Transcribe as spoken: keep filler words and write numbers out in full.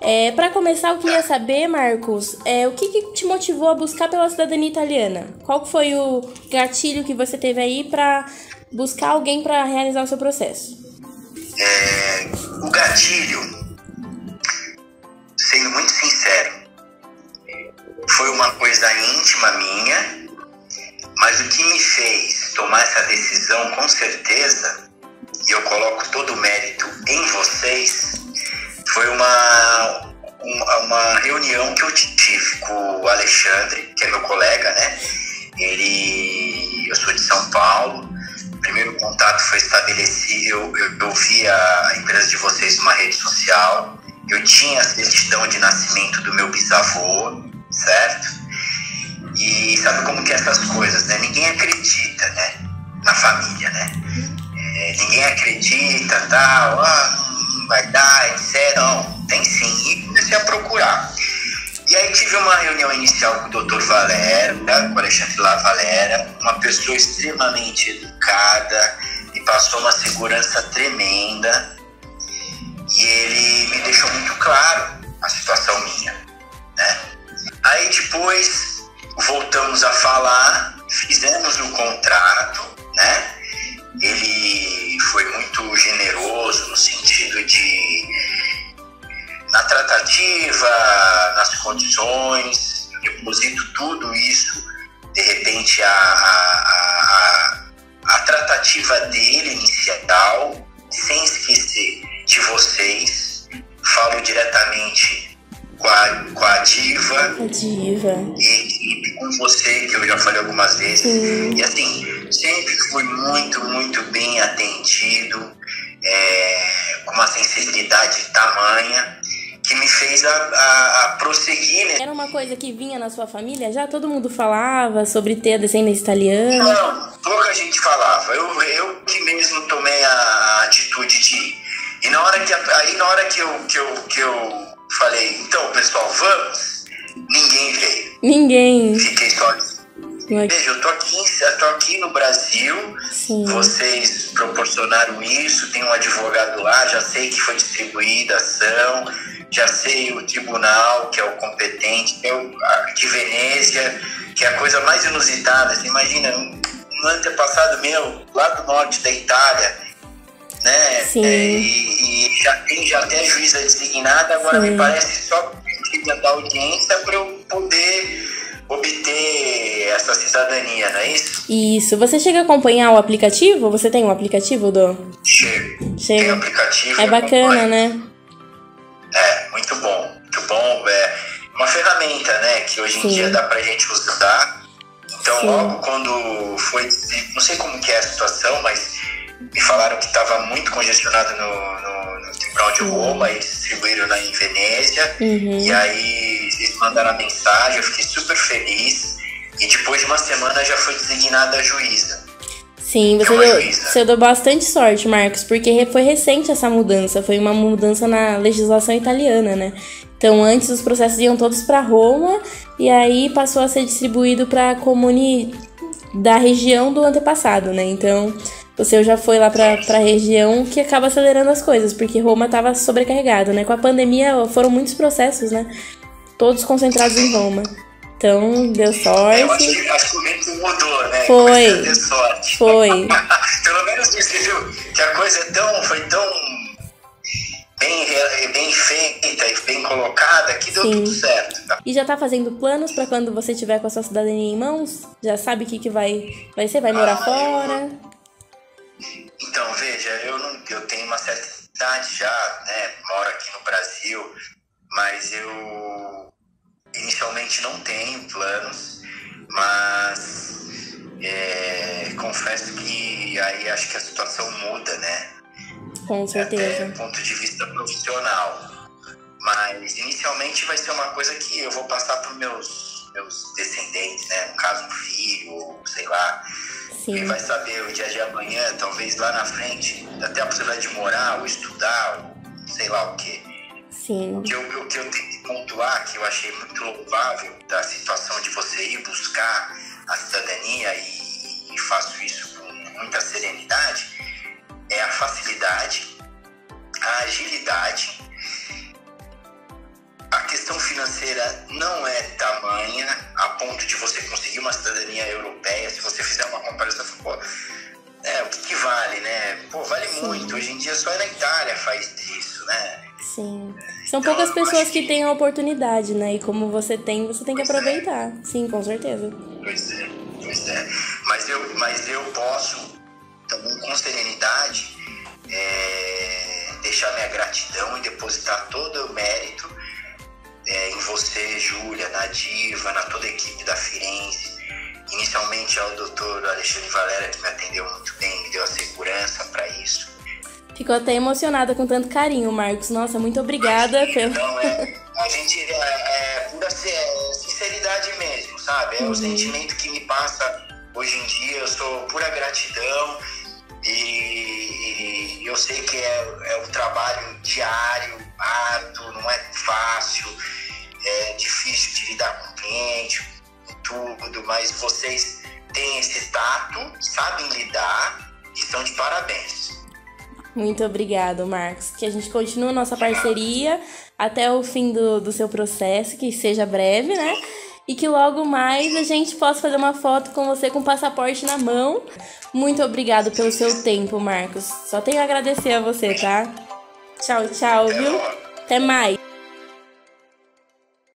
É, para começar, eu queria saber, Marcos, é, o que, que te motivou a buscar pela cidadania italiana? Qual foi o gatilho que você teve aí para buscar alguém para realizar o seu processo? É, o gatilho, sendo muito sincero, foi uma coisa íntima minha, mas o que me fez tomar essa decisão, com certeza, e eu coloco todo o mérito em vocês, foi uma, uma, uma reunião que eu tive com o Alexandre, que é meu colega, né? Ele, eu sou de São Paulo. O primeiro contato foi estabelecido, eu, eu, eu vi a empresa de vocês numa rede social, eu tinha a certidão de nascimento do meu bisavô, certo? E sabe como que é essas coisas, né? Ninguém acredita, né? Na família, né? É, ninguém acredita, tal, ah, não vai dar, etcétera. Não, tem sim. E comecei a procurar. E aí tive uma reunião inicial com o doutor Valera, tá? Com o Alexandre La Valera, uma pessoa extremamente educada, me passou uma segurança tremenda. E ele me deixou muito claro a situação minha, né? Aí depois voltamos a falar, fizemos o contrato, né? Ele foi muito generoso no sentido de, na tratativa, nas condições, eu deposito tudo isso, de repente a, a, a, a tratativa dele inicial, sem esquecer de vocês, falo diretamente com a, com a Diva, A diva. e, e com você, que eu já falei algumas vezes. Sim. E assim, sempre fui muito, muito bem atendido, é, com uma sensibilidade tamanha, que me fez a, a, a prosseguir, né? Era uma coisa que vinha na sua família? Já todo mundo falava sobre ter a descendência italiana? Não, pouca gente falava. Eu, eu que mesmo tomei a atitude de ir. E na hora que, aí na hora que eu, que eu, que eu falei, então pessoal, vamos, ninguém veio. Ninguém. Fiquei sozinho. Mas- Veja, eu tô aqui, eu tô aqui no Brasil, Sim. vocês proporcionaram isso, tem um advogado lá, já sei que foi distribuída a ação, já sei o tribunal, que é o competente, é o a de Venezia, que é a coisa mais inusitada. Você imagina, no antepassado meu, lá do norte da Itália, né? Sim. É, e, e já tem já até juíza designada, agora Sim. me parece só precisa da audiência para eu poder obter essa cidadania, não é isso? Isso. Você chega a acompanhar o aplicativo? Você tem um aplicativo, do? Chego. Chega. Tem aplicativo. É eu bacana, acompanho. né? É, muito bom, muito bom. É uma ferramenta, né, que hoje em Sim. dia dá pra gente usar. Então, Sim. logo quando foi, não sei como que é a situação, mas me falaram que estava muito congestionado no, no, no Tribunal de Sim. Roma, e distribuíram lá em Venezia. Uhum. E aí eles mandaram a mensagem, eu fiquei super feliz. E depois de uma semana já foi designada a juíza. Sim, você É uma deu, juíza. você deu bastante sorte, Marcos, porque re- foi recente essa mudança, foi uma mudança na legislação italiana, né? Então, antes os processos iam todos para Roma e aí passou a ser distribuído para comune da região do antepassado, né? Então, o seu já foi lá para a região, que acaba acelerando as coisas, porque Roma estava sobrecarregado, né? Com a pandemia foram muitos processos, né? Todos concentrados em Roma. Então, deu É, eu acho sorte. que, acho que o vento mudou, né? Foi. Comecei a ter sorte. Foi. Pelo menos isso, viu? Que a coisa é tão, foi tão bem, re- bem feita e bem colocada que deu Sim. tudo certo. Tá? E já tá fazendo planos pra quando você tiver com a sua cidadania em mãos? Já sabe o que, que vai, vai ser? Vai morar Ah, fora? Então, veja, eu, não, eu tenho uma certa idade já, né? Moro aqui no Brasil, mas eu inicialmente não tenho planos, mas é, confesso que aí acho que a situação muda, né? Com Até certeza. do ponto de vista profissional. Mas inicialmente vai ser uma coisa que eu vou passar para os meus, meus descendentes, né? No caso, um filho, ou sei lá. Quem Sim, vai saber o dia de amanhã, talvez lá na frente, até a possibilidade de morar ou estudar, ou sei lá o quê. sim. O que eu, o que eu tenho que pontuar, que eu achei muito louvável da situação de você ir buscar a cidadania, e, e faço isso com muita serenidade, é a facilidade, a agilidade não é tamanha a ponto de você conseguir uma cidadania europeia. Se você fizer uma comparação, pô, é, o que, que vale, né? Pô, vale Sim. muito. Hoje em dia só na Itália faz isso, né? Sim. São então, poucas pessoas que... que têm a oportunidade, né? E como você tem, você tem que pois aproveitar. É. Sim, com certeza. Pois é, pois é. Mas eu, mas eu posso, também com serenidade, é, deixar minha gratidão e depositar todo o mérito é, em você, Júlia, na Diva, na toda a equipe da Firenze. Inicialmente ao doutor Alexandre Valera, que me atendeu muito bem, me deu a segurança para isso. Ficou até emocionada com tanto carinho, Marcos. Nossa, muito obrigada. Sim, pelo... Não, é, a gente é, é pura é, sinceridade mesmo, sabe? É uhum. o sentimento que me passa hoje em dia. Eu sou pura gratidão e, e eu sei que é, é um trabalho diário, árduo, não é fácil, é difícil de lidar com o cliente, tudo, mas vocês têm esse tato, sabem lidar e estão de parabéns. Muito obrigado, Marcos. Que a gente continue a nossa parceria até o fim do, do seu processo, que seja breve, né? E que logo mais a gente possa fazer uma foto com você com o passaporte na mão. Muito obrigado pelo seu tempo, Marcos. Só tenho a agradecer a você, tá? Tchau, tchau, viu? Até mais.